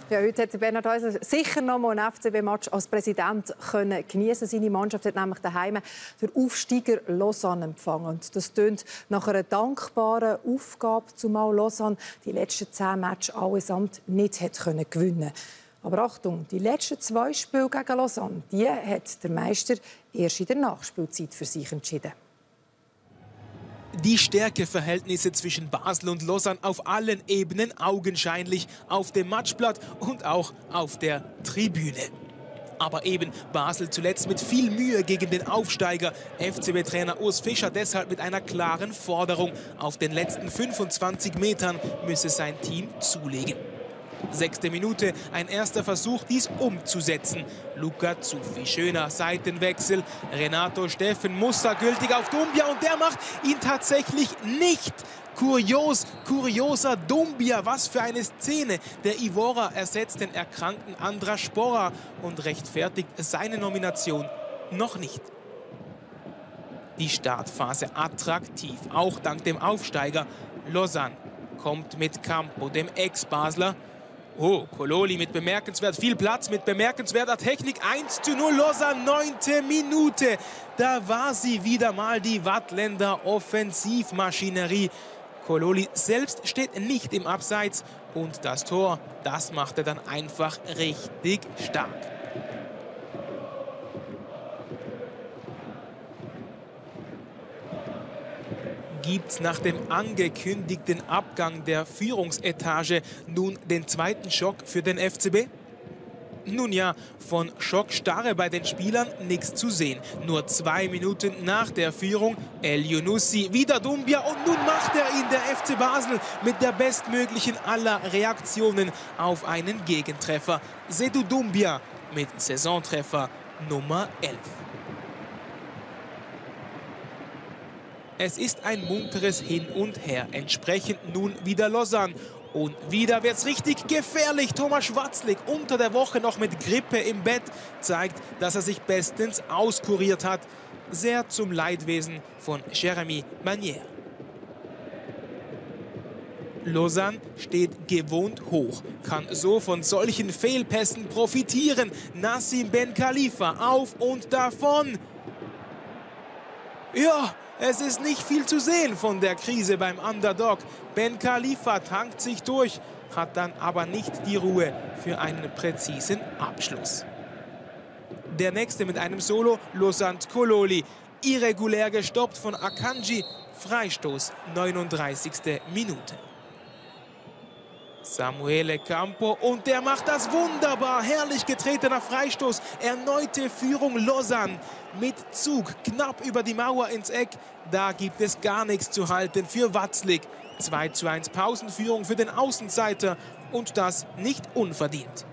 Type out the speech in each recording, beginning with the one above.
Ja, heute hat Bernhard Häusler sicher noch mal einen FCB-Match als Präsident geniessen. Seine Mannschaft hat nämlich daheim den Aufsteiger Lausanne empfangen. Und das tönt nach einer dankbaren Aufgabe, zumal Lausanne die letzten 10 Matches allesamt nicht gewinnen konnte. Aber Achtung, die letzten 2 Spiele gegen Lausanne, die hat der Meister erst in der Nachspielzeit für sich entschieden. Die Stärkeverhältnisse zwischen Basel und Lausanne auf allen Ebenen augenscheinlich auf dem Matchblatt und auch auf der Tribüne. Aber eben Basel zuletzt mit viel Mühe gegen den Aufsteiger. FCB-Trainer Urs Fischer deshalb mit einer klaren Forderung. Auf den letzten 25 Metern müsse sein Team zulegen. 6. Minute, ein erster Versuch, dies umzusetzen. Luca Zuffi, schöner Seitenwechsel. Renato Steffen mustergültig auf Doumbia und der macht ihn tatsächlich nicht. Kurioser Doumbia, was für eine Szene. Der Ivora ersetzt den erkrankten Andras Sporra und rechtfertigt seine Nomination noch nicht. Die Startphase attraktiv, auch dank dem Aufsteiger. Lausanne kommt mit Campo, dem Ex-Basler. Oh, Kololi mit bemerkenswert viel Platz, mit bemerkenswerter Technik. 1:0 Lausanne, 9. Minute. Da war sie wieder mal, die Wattländer Offensivmaschinerie. Kololi selbst steht nicht im Abseits und das Tor, das macht er dann einfach richtig stark. Gibt's nach dem angekündigten Abgang der Führungsetage nun den zweiten Schock für den FCB? Nun ja, von Schockstarre bei den Spielern nichts zu sehen. Nur 2 Minuten nach der Führung Elyounoussi, wieder Doumbia und nun macht er ihn, der FC Basel, mit der bestmöglichen aller Reaktionen auf einen Gegentreffer. Seydou Doumbia mit Saisontreffer Nummer 11. Es ist ein munteres Hin und Her. Entsprechend nun wieder Lausanne. Und wieder wird's richtig gefährlich. Thomas Schwatzlig unter der Woche noch mit Grippe im Bett zeigt, dass er sich bestens auskuriert hat. Sehr zum Leidwesen von Jérémy Manière. Lausanne steht gewohnt hoch, kann so von solchen Fehlpässen profitieren. Nassim Ben Khalifa auf und davon. Ja, es ist nicht viel zu sehen von der Krise beim Underdog. Ben Khalifa tankt sich durch, hat dann aber nicht die Ruhe für einen präzisen Abschluss. Der nächste mit einem Solo, Lausana Kololi. Irregulär gestoppt von Akanji. Freistoß, 39. Minute. Samuele Campo und der macht das wunderbar. Herrlich getretener Freistoß. Erneute Führung Lausanne mit Zug knapp über die Mauer ins Eck. Da gibt es gar nichts zu halten für Watzlig. 2:1 Pausenführung für den Außenseiter und das nicht unverdient.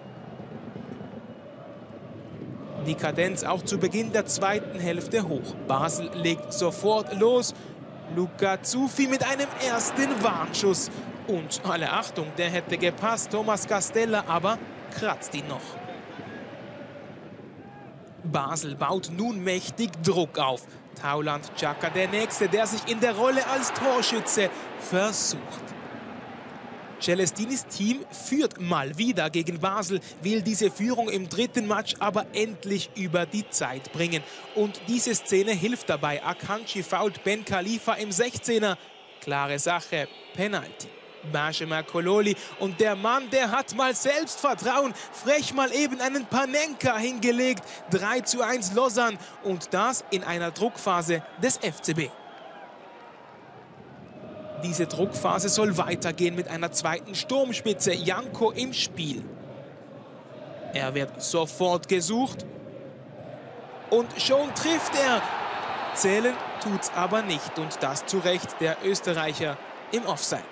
Die Kadenz auch zu Beginn der zweiten Hälfte hoch. Basel legt sofort los. Luca Zuffi mit einem ersten Warnschuss. Und alle Achtung, der hätte gepasst. Thomas Castella aber kratzt ihn noch. Basel baut nun mächtig Druck auf. Tauland Xhaka, der Nächste, der sich in der Rolle als Torschütze versucht. Celestinis Team führt mal wieder gegen Basel, will diese Führung im 3. Match aber endlich über die Zeit bringen. Und diese Szene hilft dabei. Akanji fault Ben Khalifa im 16er. Klare Sache, Penalty. Benjamin Kololi und der Mann, der hat mal Selbstvertrauen, frech mal eben einen Panenka hingelegt. 3:1 Lausanne und das in einer Druckphase des FCB. Diese Druckphase soll weitergehen mit einer zweiten Sturmspitze, Janko im Spiel. Er wird sofort gesucht und schon trifft er. Zählen tut's aber nicht und das zu Recht, der Österreicher im Offside.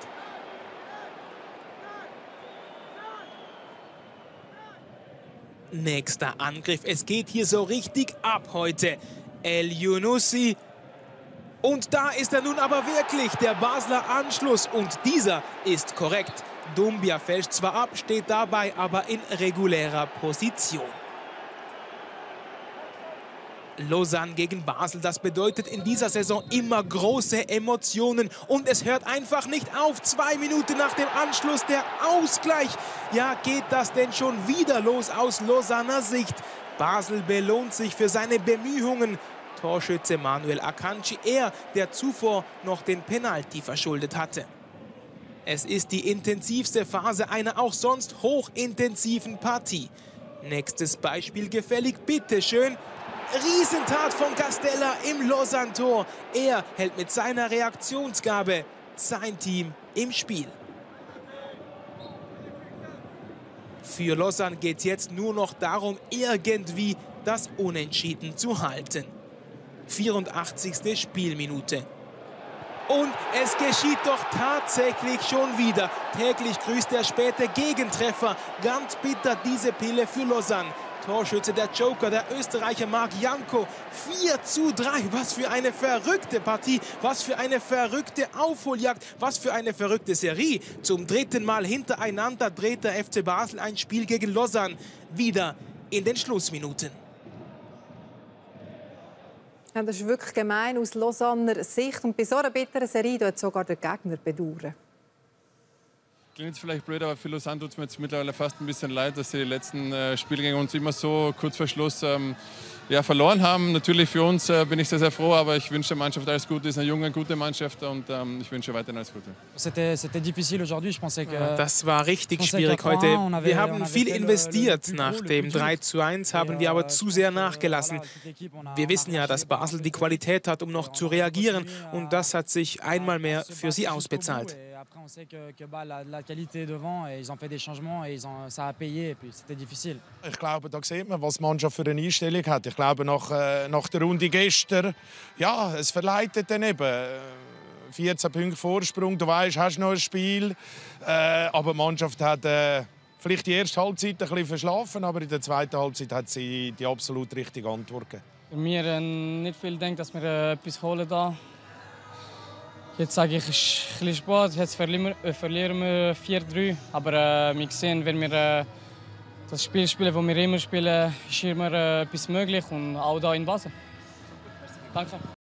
Nächster Angriff. Es geht hier so richtig ab heute. Elyounoussi. Und da ist er nun aber wirklich, der Basler Anschluss. Und dieser ist korrekt. Doumbia fälscht zwar ab, steht dabei aber in regulärer Position. Lausanne gegen Basel, das bedeutet in dieser Saison immer große Emotionen. Und es hört einfach nicht auf. 2 Minuten nach dem Anschluss der Ausgleich. Ja, geht das denn schon wieder los aus Lausanner Sicht? Basel belohnt sich für seine Bemühungen. Torschütze Manuel Akanji, er, der zuvor noch den Penalty verschuldet hatte. Es ist die intensivste Phase einer auch sonst hochintensiven Partie. Nächstes Beispiel gefällig, bitteschön. Riesentat von Castella im Lausanne-Tor. Er hält mit seiner Reaktionsgabe sein Team im Spiel. Für Lausanne geht es jetzt nur noch darum, irgendwie das Unentschieden zu halten. 84. Spielminute. Und es geschieht doch tatsächlich schon wieder. Täglich grüßt der späte Gegentreffer. Ganz bitter diese Pille für Lausanne. Torschütze der Joker, der Österreicher Marc Janko. 4:3. Was für eine verrückte Partie. Was für eine verrückte Aufholjagd. Was für eine verrückte Serie. Zum 3. Mal hintereinander dreht der FC Basel ein Spiel gegen Lausanne. Wieder in den Schlussminuten. Ja, das ist wirklich gemein aus Lausanner Sicht. Und bei so einer bitteren Serie tut sogar der Gegner bedauern. Klingt jetzt vielleicht blöd, aber für Lausanne tut es mir jetzt mittlerweile fast ein bisschen leid, dass sie die letzten Spiele gegen uns immer so kurz vor Schluss verloren haben. Natürlich für uns bin ich sehr, sehr froh, aber ich wünsche der Mannschaft alles Gute. Es ist eine junge, gute Mannschaft und ich wünsche weiterhin alles Gute. Das war richtig schwierig heute. Wir haben viel investiert. Nach dem 3:1 haben wir aber zu sehr nachgelassen. Wir wissen ja, dass Basel die Qualität hat, um noch zu reagieren. Und das hat sich einmal mehr für sie ausbezahlt. Ich glaube, da sieht man, was die Mannschaft für eine Einstellung hat. Ich glaube, nach der Runde gestern, ja, es verleitet dann eben. 14 Punkte Vorsprung, du weißt, hast noch ein Spiel. Aber die Mannschaft hat vielleicht die erste Halbzeit ein bisschen verschlafen, aber in der zweiten Halbzeit hat sie die absolut richtige Antwort gegeben. Wir nicht viel denken, dass wir etwas holen da. Jetzt sage ich, es ist ein bisschen Sport. Jetzt verlieren wir 4:3. Aber wir sehen, wenn wir das Spiel spielen, das wir immer spielen, ist immer etwas möglich. Und auch hier in Basel. Danke.